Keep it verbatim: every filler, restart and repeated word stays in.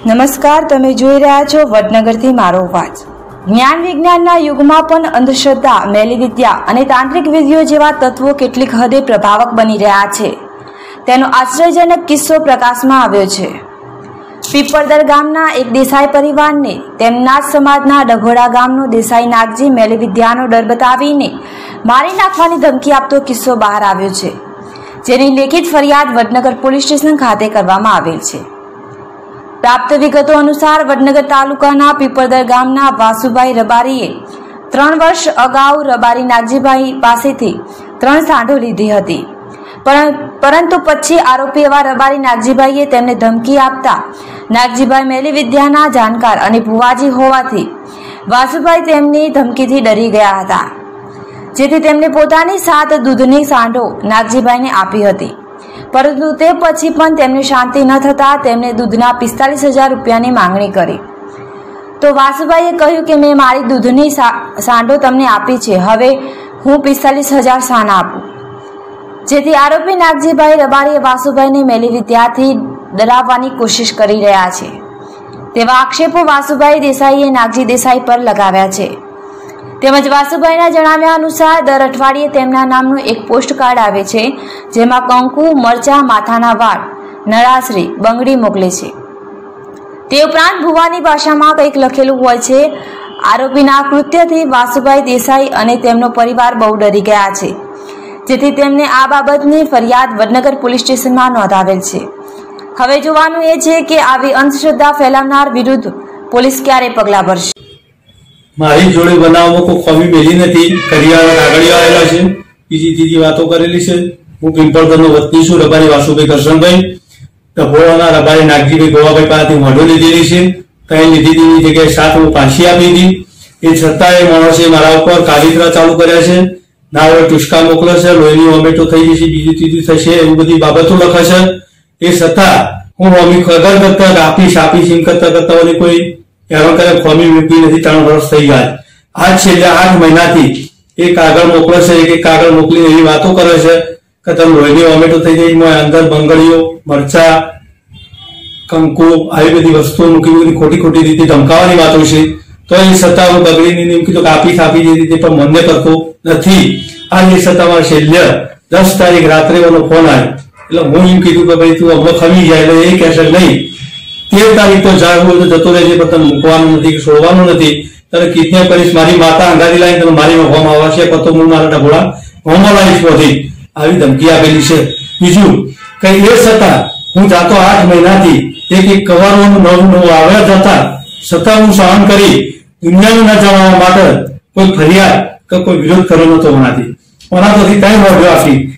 નમસ્કાર, તમે જોઈ રહ્યા છો વડનગરથી મારો અવાજ। જ્ઞાન વિજ્ઞાનના યુગમાં પણ અંધશ્રદ્ધા, મેલી વિદ્યા અને તાંત્રિક વિધિઓ જેવા તત્વો કેટલીક હદે પ્રભાવક બની રહ્યા છે। તેનો આશ્ચર્યજનક કિસ્સો પ્રકાશમાં આવ્યો છે। પીપળદર ગામના એક દેસાઈ પરિવારને તેમના જ સમાજના ડભોડા ગામનો દેસાઈ નાગજી મેલી વિદ્યાનો ડર બતાવીને મારી નાખવાની ધમકી આપતો કિસ્સો બહાર આવ્યો છે, જેની લેખિત ફરિયાદ વડનગર પોલીસ સ્ટેશન ખાતે કરવામાં આવેલ છે। प्राप्त विगतो अनुसार वडनगर तालुकाना पीपळदर गामना वासुभाई रबारीए त्रण वर्ष अगाऊ रबारी नागजीभाई पासेथी त्रण सांढो लीधी हती, परंतु पछी आरोपी एवा रबारी नागजीभाईए तेमने धमकी आपता नागजीभाई मेली विद्याना जाणकार अने भुवाजी होवाथी वासुभाई तेमनी धमकीथी डरी गया हता, जेथी तेमने पोतानी सात दूधनी सांढो नागजीभाईने आपी हती। परंतु ते पछी पण तेमने शांति न थता तेमने दूधना पिस्तालीस हजार रूपियानी मांगणी करी। तो वासुभाईए कह्युं के मैं मारी दूधनी सांढो तमने आपी छे, हवे हूँ पिस्तालीस हजार शाना आपू। जेथी आरोपी नागजीभाई रबारीए वासुभाईने मेली विद्याथी डराववानी कोशिश करी रह्या छे, तेवा आक्षेपो वासुभाई देसाईए नागजी देसाई पर लगाव्या छे। તેમજ વાસુભાઈના જણાવ્યા અનુસાર દર અઠવાડિયે તેમના નામનું એક પોસ્ટ કાર્ડ આવે છે, જેમાં કંકુ, મરચા, માથાના વાળ, નળાશ્રી, બંગડી મોકલે છે। તે ઉપરાંત ભુવાની ભાષામાં કંઈક લખેલું હોય છે। આરોપીના કૃત્યથી વાસુભાઈ દેસાઈ અને તેમનો પરિવાર બહુ ડરી ગયા છે, જેથી તેમને આ બાબતની ફરિયાદ વડનગર પોલીસ સ્ટેશનમાં નોંધાવેલ છે। હવે જોવાનું એ છે કે આવી અંધશ્રદ્ધા ફેલાવનાર વિરુદ્ધ પોલીસ ક્યારે પગલાં ભરશે। મારી જોડે બનાવમાં કોઈ ખોમી મેલી નથી, કરિયાણા કાગળિયા આવેલા છે, બીજી ત્રીજી વાતો કરેલી છે। હું પિંપળદરનો વતની છું, રબારી વાસુભાઈ કરશનભાઈ। ડભોળાના રબારી નાગજીભાઈ ગોવાભાઈ પાસેથી મોઢો લીધેલી છે, ત્યાં લીધેલી જગ્યાએ સાત હું પાછી આપી હતી। એ છતાં એ માણસે મારા ઉપર કાલિદ્રા ચાલુ કર્યા છે, ના હવે ટુસ્કા મોકલે છે, લોહીની વોમેટો થઈ જશે, બીજું ત્રીજું થશે, એવી બધી બાબતો લખે છે। એ છતાં હું મમ્મી ખબર કરતા આપીશ આપીશ એમ કરતા કરતા કોઈ એવા કરે ખોમી મૂકી નથી। ત્રણ વર્ષ થઈ ગયા, આજ છેલ્લા આઠ મહિનાથી એ કાગળ મોકલે છે, એક કાગળ મોકલીને એવી વાતો કરે છે કે તમે લોહીની વોમેટો થઈ જાય, અંદર બંગડીઓ, મરચા, કંકુ આવી બધી વસ્તુઓ મૂકી બધી ખોટી ખોટી રીતે ધમકાવવાની વાતો છે। તો એ છતાં હું બગડીને એમ કીધું કે આપી આપી જે રીતે પણ મને કરતો નથી। આ એ છતાં મારે છેલ્લે દસ તારીખ રાત્રે એનો ફોન આવ્યો, એટલે હું એમ કીધું કે ભાઈ તું હમણાં ખમી જાય, એટલે એ કહેશે નહીં તેર તારીખ તો જાગવું તો જતો રહેજે, પણ તને મૂકવાનું નથી કે છોડવાનું નથી, તને કિડનેપ કરીશ, મારી માતા અંગારી લાવીને તમે મારી હોમ આવશે, તો હું મારા ડભોળા હોમમાં લાવીશ પછી આવી ધમકી આપેલી છે। બીજું કઈ એ છતાં હું જાતો આઠ મહિનાથી એક એક કવારવાનું નવું નવું આવ્યા જતા છતાં હું સહન કરી દુનિયાને ન જણાવવા માટે કોઈ ફરિયાદ કે કોઈ વિરોધ કર્યો નતો. ઓનાથી ઓના પછી કઈ મોઢું આપી